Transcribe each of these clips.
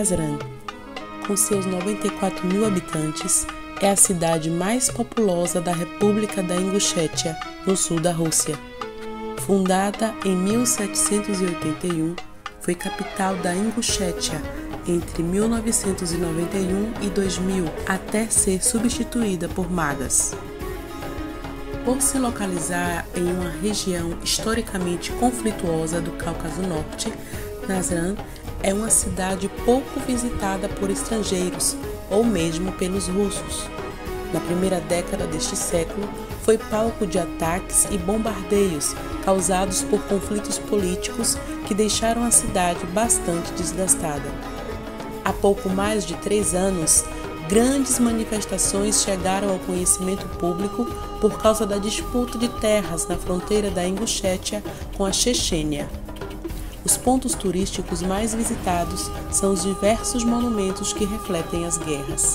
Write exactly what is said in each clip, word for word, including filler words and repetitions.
Nazirã, com seus noventa e quatro mil habitantes, é a cidade mais populosa da República da Ingushétia, no sul da Rússia. Fundada em mil setecentos e oitenta e um, foi capital da Ingushétia entre mil novecentos e noventa e um e dois mil, até ser substituída por Magas. Por se localizar em uma região historicamente conflituosa do Cáucaso Norte, Nazirã é uma cidade pouco visitada por estrangeiros ou mesmo pelos russos. Na primeira década deste século, foi palco de ataques e bombardeios causados por conflitos políticos que deixaram a cidade bastante desgastada. Há pouco mais de três anos, grandes manifestações chegaram ao conhecimento público por causa da disputa de terras na fronteira da Ingushétia com a Chechênia. Os pontos turísticos mais visitados são os diversos monumentos que refletem as guerras.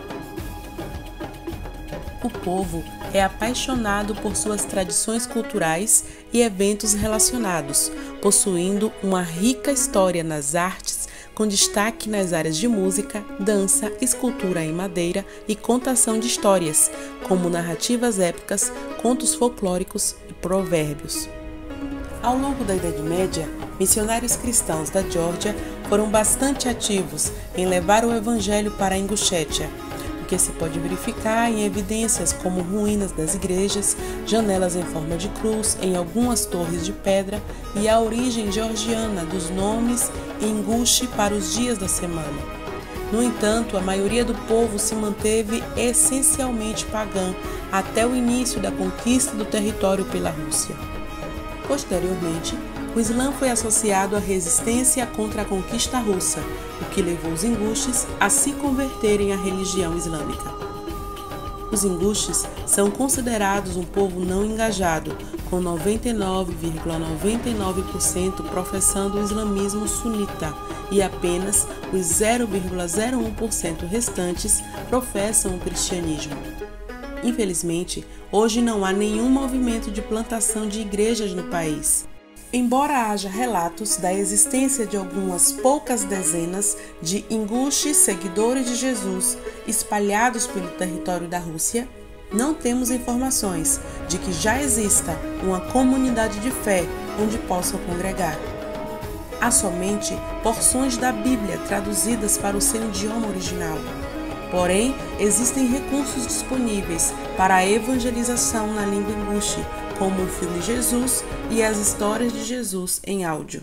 O povo é apaixonado por suas tradições culturais e eventos relacionados, possuindo uma rica história nas artes, com destaque nas áreas de música, dança, escultura em madeira e contação de histórias, como narrativas épicas, contos folclóricos e provérbios. Ao longo da Idade Média, missionários cristãos da Geórgia foram bastante ativos em levar o evangelho para a Ingushétia, o que se pode verificar em evidências como ruínas das igrejas, janelas em forma de cruz em algumas torres de pedra e a origem georgiana dos nomes Ingushi para os dias da semana. No entanto, a maioria do povo se manteve essencialmente pagã até o início da conquista do território pela Rússia. Posteriormente, o Islã foi associado à resistência contra a conquista russa, o que levou os ingushes a se converterem à religião islâmica. Os ingushes são considerados um povo não engajado, com noventa e nove vírgula noventa e nove por cento professando o islamismo sunita e apenas os zero vírgula zero um por cento restantes professam o cristianismo. Infelizmente, hoje não há nenhum movimento de plantação de igrejas no país. Embora haja relatos da existência de algumas poucas dezenas de ingushes seguidores de Jesus espalhados pelo território da Rússia, não temos informações de que já exista uma comunidade de fé onde possam congregar. Há somente porções da Bíblia traduzidas para o seu idioma original. Porém, existem recursos disponíveis para a evangelização na língua ingushi, como o filme Jesus e as histórias de Jesus em áudio.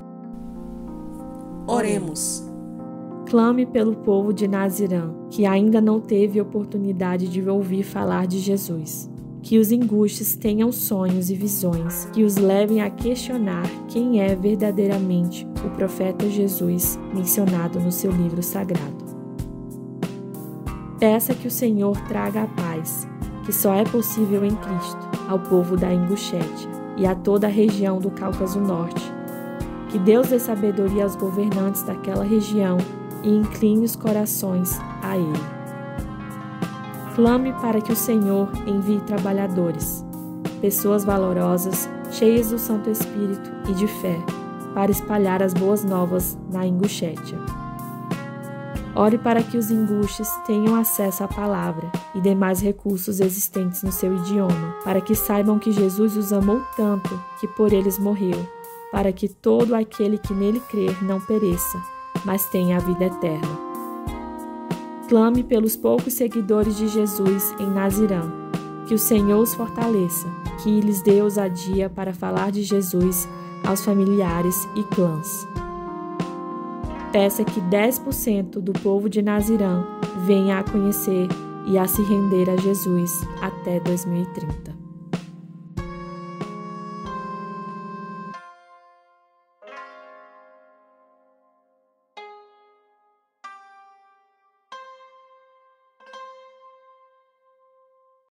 Oremos. Clame pelo povo de Nazirã, que ainda não teve oportunidade de ouvir falar de Jesus. Que os ingushes tenham sonhos e visões que os levem a questionar quem é verdadeiramente o profeta Jesus mencionado no seu livro sagrado. Peça que o Senhor traga a paz, que só é possível em Cristo, ao povo da Ingushétia e a toda a região do Cáucaso Norte. Que Deus dê sabedoria aos governantes daquela região e incline os corações a Ele. Clame para que o Senhor envie trabalhadores, pessoas valorosas, cheias do Santo Espírito e de fé, para espalhar as boas novas na Ingushétia. Ore para que os ingushes tenham acesso à palavra e demais recursos existentes no seu idioma, para que saibam que Jesus os amou tanto que por eles morreu, para que todo aquele que nele crer não pereça, mas tenha a vida eterna. Clame pelos poucos seguidores de Jesus em Nazirã, que o Senhor os fortaleça, que lhes dê ousadia para falar de Jesus aos familiares e clãs. Peça que dez por cento do povo de Nazirã venha a conhecer e a se render a Jesus até dois mil e trinta.